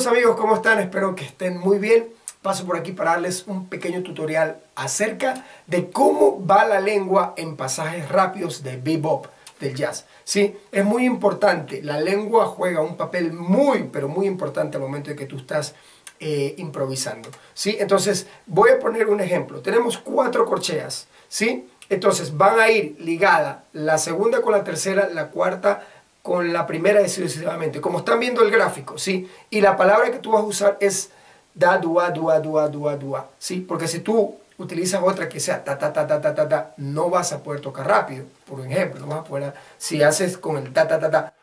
amigos, ¿cómo están? Espero que estén muy bien. Paso por aquí para darles un pequeño tutorial acerca de cómo va la lengua en pasajes rápidos de bebop, del jazz. Sí, es muy importante. La lengua juega un papel pero muy importante al momento de que tú estás improvisando. ¿Sí? Entonces, voy a poner un ejemplo. Tenemos 4 corcheas. ¿Sí? Entonces, van a ir ligada la segunda con la tercera, la cuarta con la primera y sucesivamente. Como están viendo el gráfico, ¿sí? Y la palabra que tú vas a usar es da, dua, dua, dua, dua, dua, ¿sí? Porque si tú utilizas otra que sea ta, ta, ta, ta, ta, ta, ta, no vas a poder tocar rápido. Por ejemplo, no vas a poder, si haces con el ta, ta, ta, ta.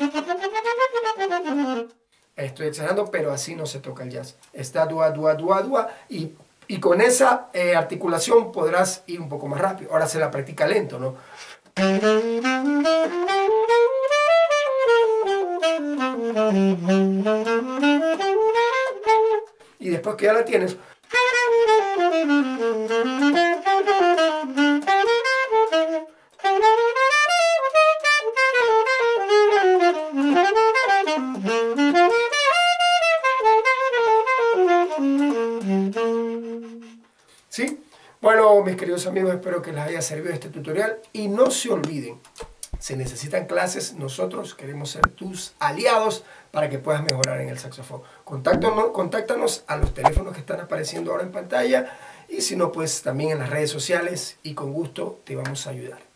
Estoy exagerando, pero así no se toca el jazz. Está dua, dua, dua, dua, y con esa articulación podrás ir un poco más rápido. Ahora se la practica lento, ¿no? Y después que ya la tienes, ¿sí? Bueno, mis queridos amigos, espero que les haya servido este tutorial y no se olviden, se necesitan clases, nosotros queremos ser tus aliados para que puedas mejorar en el saxofón. Contáctanos a los teléfonos que están apareciendo ahora en pantalla y si no, pues también en las redes sociales y con gusto te vamos a ayudar.